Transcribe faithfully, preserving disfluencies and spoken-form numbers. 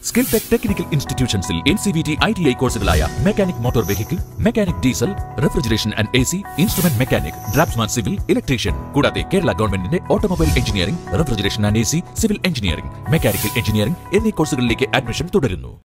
Skilltek Technical Institutionsil N C V T I T I കോഴ്സുകളായ mechanic motor vehicle, mechanic diesel, refrigeration and A C, instrument mechanic, draughtsman civil, electrician കൂടാതെ കേരള ഗവൺമെന്റിന്റെ automobile engineering, refrigeration and A C, civil engineering, mechanical engineering എന്നീ കോഴ്സുകളിലേക്ക് admission തുടരുന്നു.